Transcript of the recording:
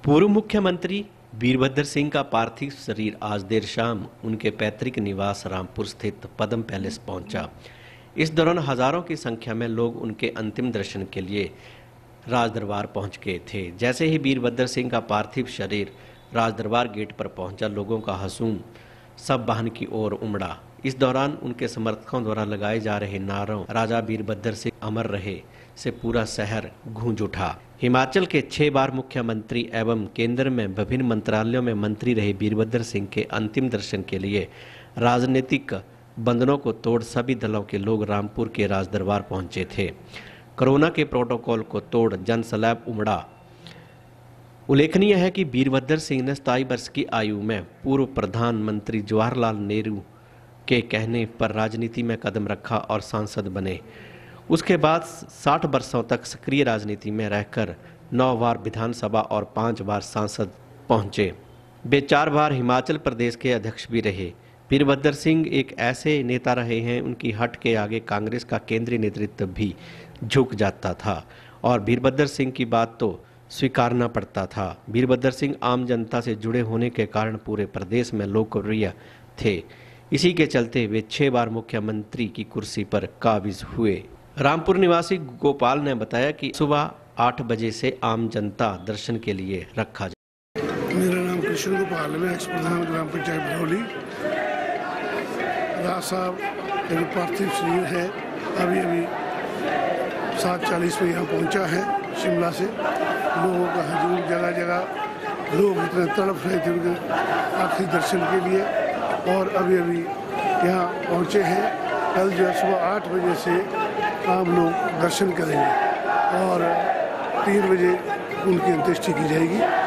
पूर्व मुख्यमंत्री वीरभद्र सिंह का पार्थिव शरीर आज देर शाम उनके पैतृक निवास रामपुर स्थित पद्म पैलेस पहुंचा। इस दौरान हजारों की संख्या में लोग उनके अंतिम दर्शन के लिए राजदरबार पहुंच गए थे। जैसे ही वीरभद्र सिंह का पार्थिव शरीर राजदरबार गेट पर पहुंचा, लोगों का हजूम सब वाहन की ओर उमड़ा। इस दौरान उनके समर्थकों द्वारा लगाए जा रहे नारों राजा वीरभद्र सिंह अमर रहे से पूरा शहर गूंज उठा। हिमाचल के 6 बार मुख्यमंत्री एवं केंद्र में विभिन्न मंत्रालयों में मंत्री रहे वीरभद्र सिंह के अंतिम दर्शन के लिए राजनीतिक बंधनों को तोड़ सभी दलों के लोग रामपुर के राजदरबार पहुंचे थे। कोरोना के प्रोटोकॉल को तोड़ जनसैलाब उमड़ा। उल्लेखनीय है कि वीरभद्र सिंह ने 27 वर्ष की आयु में पूर्व प्रधानमंत्री जवाहरलाल नेहरू के कहने पर राजनीति में कदम रखा और सांसद बने। उसके बाद 60 वर्षों तक सक्रिय राजनीति में रहकर 9 बार विधानसभा और 5 बार सांसद पहुंचे। वे 4 बार हिमाचल प्रदेश के अध्यक्ष भी रहे। वीरभद्र सिंह एक ऐसे नेता रहे हैं, उनकी हट के आगे कांग्रेस का केंद्रीय नेतृत्व भी झुक जाता था और वीरभद्र सिंह की बात तो स्वीकारना पड़ता था। वीरभद्र सिंह आम जनता से जुड़े होने के कारण पूरे प्रदेश में लोकप्रिय थे। इसी के चलते वे 6 बार मुख्यमंत्री की कुर्सी पर काबिज हुए। रामपुर निवासी गोपाल ने बताया कि सुबह 8 बजे से आम जनता दर्शन के लिए रखा जाए। मेरा नाम कृष्ण गोपाल है, मैं एक्स प्रधान ग्राम पंचायत भरौली। राज साहब का पार्थिव शरीर है अभी 7:40 में यहाँ पहुँचा है शिमला से। लोगों का हजूम, जगह जगह लोग इतने तड़प रहे थे उनके आखिरी दर्शन के लिए और अभी यहाँ पहुँचे हैं। कल जो है सुबह 8 बजे से आम लोग दर्शन करेंगे और 3 बजे उनकी अंत्येष्टि की जाएगी।